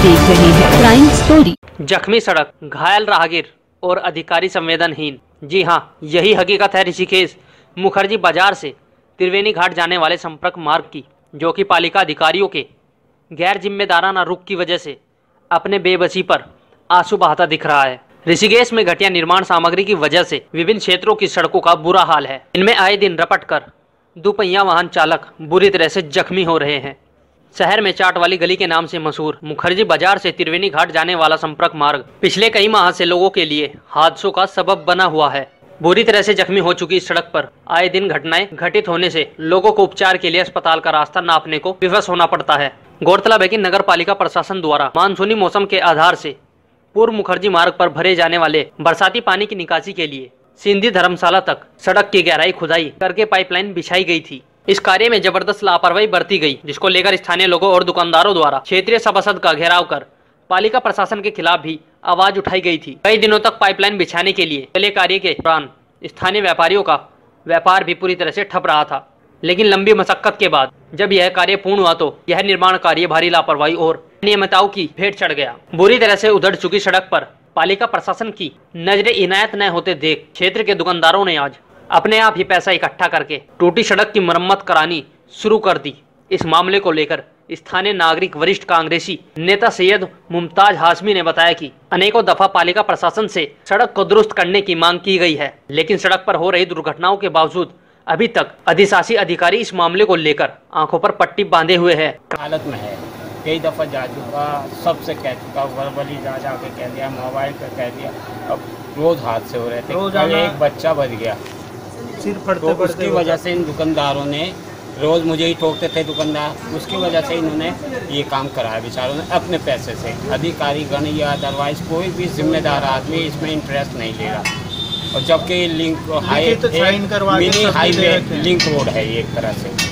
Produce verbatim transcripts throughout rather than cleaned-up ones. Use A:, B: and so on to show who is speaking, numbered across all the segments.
A: देख रहे हैं क्राइम स्टोरी।
B: जख्मी सड़क, घायल राहगीर और अधिकारी संवेदनहीन। जी हां, यही हकीकत है ऋषिकेश मुखर्जी बाजार से त्रिवेणी घाट जाने वाले संपर्क मार्ग की, जो कि पालिका अधिकारियों के गैर जिम्मेदाराना रुख की वजह से अपने बेबसी पर आंसू बहाता दिख रहा है। ऋषिकेश में घटिया निर्माण सामग्री की वजह से विभिन्न क्षेत्रों की सड़कों का बुरा हाल है। इनमें आए दिन रपट कर दुपहिया वाहन चालक बुरी तरह से जख्मी हो रहे हैं। शहर में चाट वाली गली के नाम से मशहूर मुखर्जी बाजार से त्रिवेणी घाट जाने वाला संपर्क मार्ग पिछले कई माह से लोगों के लिए हादसों का सबब बना हुआ है। बुरी तरह से जख्मी हो चुकी इस सड़क पर आए दिन घटनाएं घटित होने से लोगों को उपचार के लिए अस्पताल का रास्ता नापने को विवश होना पड़ता है। गौरतलब है कि नगर पालिका प्रशासन द्वारा मानसूनी मौसम के आधार से पूर्व मुखर्जी मार्ग पर भरे जाने वाले बरसाती पानी की निकासी के लिए सिंधी धर्मशाला तक सड़क की गहराई खुदाई करके पाइपलाइन बिछाई गई थी। इस कार्य में जबरदस्त लापरवाही बरती गई, जिसको लेकर स्थानीय लोगों और दुकानदारों द्वारा क्षेत्रीय सभासद का घेराव कर पालिका प्रशासन के खिलाफ भी आवाज उठाई गई थी। कई दिनों तक पाइपलाइन बिछाने के लिए चले कार्य के दौरान स्थानीय व्यापारियों का व्यापार भी पूरी तरह से ठप रहा था, लेकिन लंबी मशक्कत के बाद जब यह कार्य पूर्ण हुआ तो यह निर्माण कार्य भारी लापरवाही और अनियमितताओं की भेंट चढ़ गया। बुरी तरह से उधड़ चुकी सड़क पर पालिका प्रशासन की नजरे इनायत न होते देख क्षेत्र के दुकानदारों ने आज अपने आप ही पैसा इकट्ठा करके टूटी सड़क की मरम्मत करानी शुरू कर दी। इस मामले को लेकर स्थानीय नागरिक वरिष्ठ कांग्रेसी नेता सैयद मुमताज हाशमी ने बताया कि अनेकों दफा पालिका प्रशासन से सड़क को दुरुस्त करने की मांग की गई है, लेकिन सड़क पर हो रही दुर्घटनाओं के बावजूद अभी तक अधिशासी अधिकारी इस मामले को लेकर आंखों पर पट्टी बांधे हुए है।
C: हालत में है, कई दफ़ा जा चुका, सबसे कह चुका, वर्बली जा जा के कह दिया, मोबाइल पर कह दिया। अब रोज हादसे हो रहे थे, कल एक बच्चा बच गया सिर फटते तो उसकी वजह से इन दुकानदारों ने, रोज़ मुझे ही ठोकते थे दुकानदार, उसकी वजह से इन्होंने ये काम कराया बेचारों ने अपने पैसे से। अधिकारी गण या अदरवाइज कोई भी जिम्मेदार आदमी इसमें इंटरेस्ट नहीं ले रहा। और जबकि लिंक हाई तो मिनी हाईवे लिंक रोड है, ये एक तरह से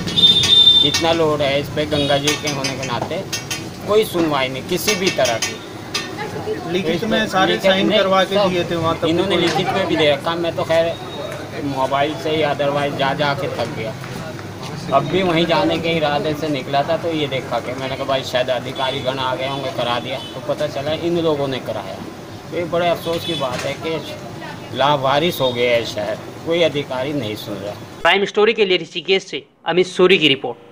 C: इतना लोड है इस पर, गंगा जी के होने के नाते कोई सुनवाई नहीं किसी भी तरह की।
D: लिखित में सारे साइन करवा के दिए थे वहाँ,
C: इन्होंने लिखित में भी दे रखा। मैं तो खैर मोबाइल से या अदरवाइज जा जा के थक गया। अब भी वहीं जाने के इरादे से निकला था तो ये देखा कि मैंने कहा भाई शायद अधिकारी गण आ गए होंगे, करा दिया, तो पता चला इन लोगों ने कराया। तो ये बड़े अफसोस की बात है कि लावारिस हो गया है शहर, कोई अधिकारी नहीं सुन रहा।
B: क्राइम स्टोरी के लिए ऋषिकेश से अमित सूरी की रिपोर्ट।